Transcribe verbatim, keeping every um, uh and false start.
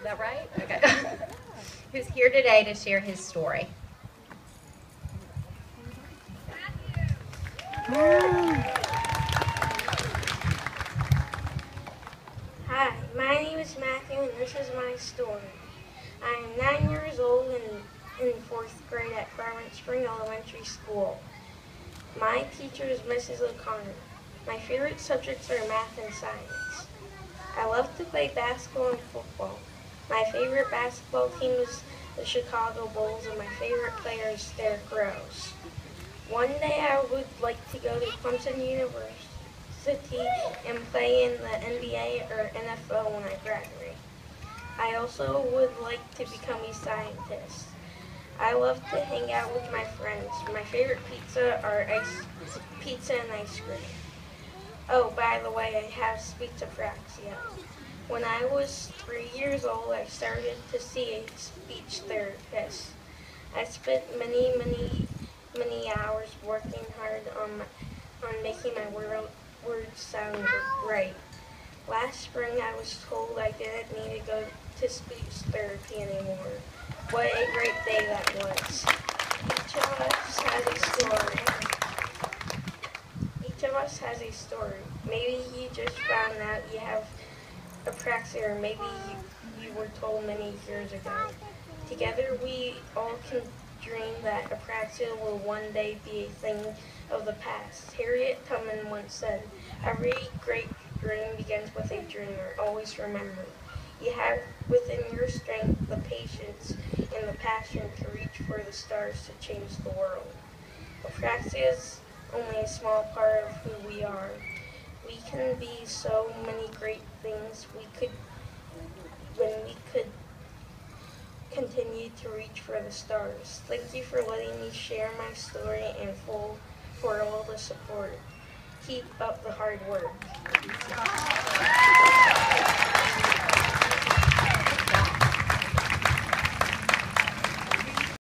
Is that right? Okay. Who's here today to share his story? Hi, my name is Matthew and this is my story. I am nine years old and in fourth grade at Claremont Spring Elementary School. My teacher is Missus O'Connor. My favorite subjects are math and science. I love to play basketball and football. My favorite basketball team is the Chicago Bulls and my favorite player is Derrick Rose. One day I would like to go to Clemson University and play in the N B A or N F L when I graduate. I also would like to become a scientist. I love to hang out with my friends. My favorite pizza are ice, pizza and ice cream. Oh, by the way, I have speech apraxia. When I was three years old, I started to see a speech therapist. I spent many, many, many hours working hard on, my, on making my word, words sound right. Last spring, I was told I didn't need to go to speech therapy anymore. What a great day that was. Each of us has a story. Each of us has a story. Maybe you just found out you have apraxia, or maybe you, you were told many years ago. Together, we all can dream that apraxia will one day be a thing of the past. Harriet Tubman once said, "Every great dream begins with a dreamer. Always remember, you have within your strength the patience and the passion to reach for the stars to change the world." Apraxia is only a small part of who we are. We can be so many great things we could when we could continue to reach for the stars. Thank you for letting me share my story and full for all the support. Keep up the hard work.